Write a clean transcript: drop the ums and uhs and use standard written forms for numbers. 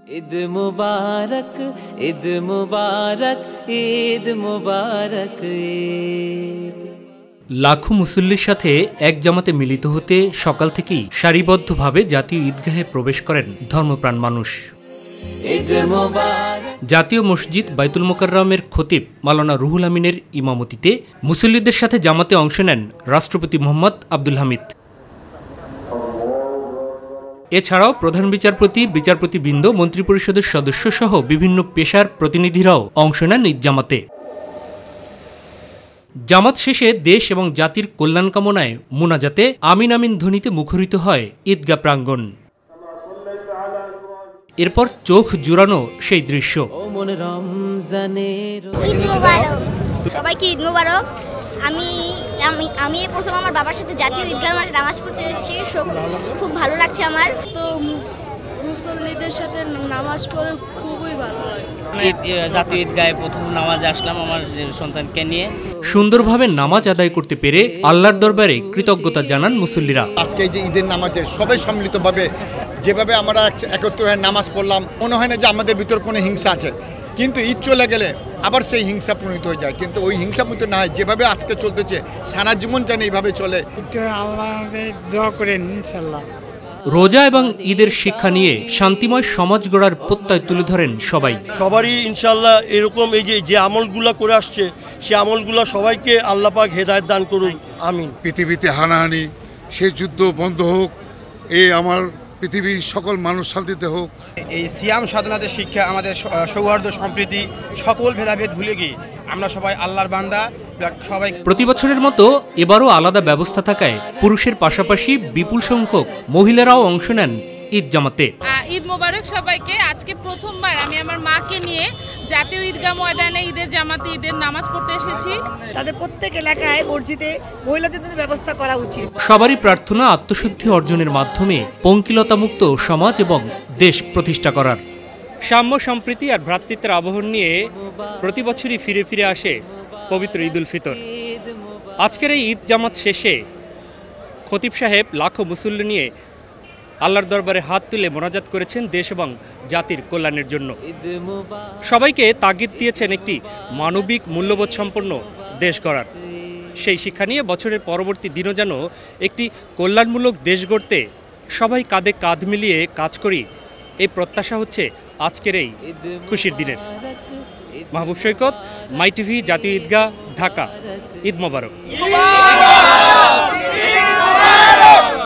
ঈদ মুবারক, ঈদ মুবারক, ঈদ মুবারক। লাখো মুসল্লির সাথে এক জামাতে মিলিত হতে সকাল থেকেই সারিবদ্ধভাবে জাতীয় ঈদগাহে প্রবেশ করেন ধর্মপ্রাণ মানুষ। জাতীয় মসজিদ বাইতুল মোকাররমের খতিব মাওলানা রুহুল আমিনের ইমামতিতে মুসল্লিদের সাথে জামাতে অংশ নেন রাষ্ট্রপতি মোহাম্মদ আব্দুল হামিদ। এছাড়াও প্রধান বিচারপতি, বিচারপতিবৃন্দ, মন্ত্রিপরিষদের সদস্য সহ বিভিন্ন পেশার প্রতিনিধিরাও অংশ নেন ঈদ জামাতে। জামাত শেষে দেশ এবং জাতির কল্যাণ কামনায় মুনাজাতে আমিন আমিন ধ্বনিতে মুখরিত হয় ঈদগাহ প্রাঙ্গণ। এরপর চোখ জুড়ানো সেই দৃশ্য। সবাইকে ঈদ মোবারক। আমি প্রথম আমার বাবার সাথে জাতীয় ঈদগাহ মাঠে নামাজ পড়তে এসেছি, খুব ভালো লাগছে আমার। তো মুসল্লিদের সাথে নামাজ পড়ে খুবই ভালো লাগে। জাতীয় ঈদগাহে প্রথম নামাজে আসলাম আমার সন্তানকে নিয়ে। সুন্দরভাবে নামাজ আদায় করতে পেরে আল্লাহর দরবারে কৃতজ্ঞতা জানান মুসল্লিরা। আজকে এই যে ঈদের নামাজে সবাই সম্মিলিতভাবে যেভাবে আমরা একত্র হয়ে নামাজ পড়লাম, মনে হয় না যে আমাদের ভিতর কোনো হিংসা আছে, কিন্তু ঈদ চলে গেলে আবার সেই হিংসা পরিণত হয়ে যায়। কিন্তু ওই হিংসা পরিণত না হয়, যেভাবে আজকে চলতেছে সারা জীবন যেন এইভাবে চলে। দোয়া করেন ইনশাআল্লাহ। রোজা এবং ঈদের শিক্ষা নিয়ে শান্তিময় সমাজ গড়ার প্রত্যয় তুলে ধরেন সবাই। সবারই ইনশাআল্লাহ এরকম এই যে আমলগুলা করে আসছে, সে আমলগুলা সবাইকে আল্লাহ পাক হেদায়েত দান করুন, আমিন। পৃথিবীতে হানাহানি, সেই যুদ্ধ বন্ধ হোক, আমার পৃথিবীর সকল মানুষ শান্তিতে হোক। এই সিয়াম সাধনাতে শিক্ষা আমাদের সৌহার্দ্য, সম্প্রীতি, সকল ভেদাভেদ ভুলে গিয়ে আমরা সবাই আল্লাহর বান্দা। সবাই প্রতি বছরের মতো এবারও আলাদা ব্যবস্থা থাকায় পুরুষের পাশাপাশি বিপুল সংখ্যক মহিলারাও অংশ নেন ঈদ জামাতে। ঈদ মোবারক সবাইকে। আজকে প্রথমবার আমি আমার মাকে নিয়ে জাতীয় ঈদগাহ ময়দানে ঈদের জামাতে ঈদের নামাজ পড়তে এসেছি। তাদের প্রত্যেক এলাকায় মসজিদে মহিলাদের জন্য ব্যবস্থা করা উচিত। সবারই প্রার্থনা আত্মশুদ্ধি অর্জনের মাধ্যমে পঙ্কিলতামুক্ত সমাজ এবং দেশ প্রতিষ্ঠা করার। সাম্য, সম্প্রীতি আর ভ্রাতৃত্বের আবহন নিয়ে প্রতি বছরই ফিরে ফিরে আসে পবিত্র ঈদ উল ফিতর। আজকের এই ঈদ জামাত শেষে খতিব সাহেব লাখো মুসল্লি নিয়ে আল্লাহর দরবারে হাত তুলে মোনাজাত করেছেন দেশ এবং জাতির কল্যাণের জন্য। সবাইকে তাগিদ দিয়েছেন একটি মানবিক মূল্যবোধ সম্পন্ন দেশ গড়ার। সেই শিক্ষা নিয়ে বছরের পরবর্তী দিনও যেন একটি কল্যাণমূলক দেশ গড়তে সবাই কাঁধে কাঁধ মিলিয়ে কাজ করি, এই প্রত্যাশা হচ্ছে আজকের এই খুশির দিনের। মাহবুব সৈকত, মাই টিভি, জাতীয় ঈদগাহ, ঢাকা। ঈদ মোবারক।